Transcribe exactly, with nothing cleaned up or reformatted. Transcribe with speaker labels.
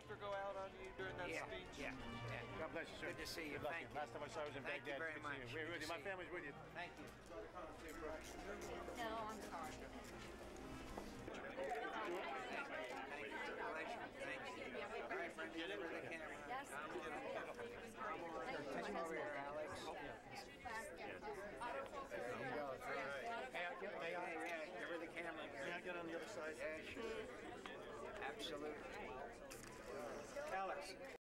Speaker 1: helicopter go out on you during that
Speaker 2: yeah,
Speaker 1: speech?
Speaker 2: Yeah, yeah.
Speaker 3: God bless you, sir.
Speaker 2: Good to see you.
Speaker 3: Good luck.
Speaker 2: Thank you.
Speaker 3: Last time I saw you was in
Speaker 2: Thank
Speaker 3: Baghdad.
Speaker 2: you very
Speaker 3: Good
Speaker 2: much.
Speaker 3: to see you. We're with you. My family's with you.
Speaker 2: Thank you.
Speaker 4: No, I'm sorry.
Speaker 2: Thank you. All right, friend, get over the camera.
Speaker 4: Yes.
Speaker 2: Come over here, Alex. Hey, yeah, give her the camera.
Speaker 3: May I get on the other side?
Speaker 2: Yeah, sure. Absolutely.